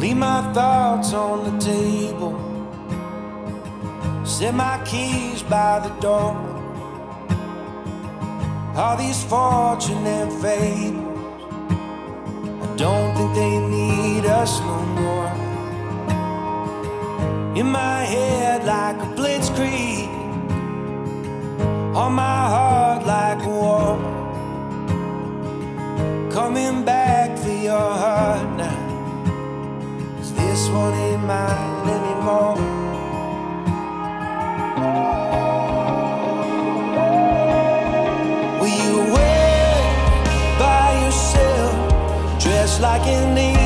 leave my thoughts on the table, set my keys by the door. All these fortune and fables, I don't think they need us no more. In my head like a blitzkrieg, on my heart like a war. Coming back for your heart now, 'cause this one ain't mine anymore. Were you away by yourself, dressed like an angel?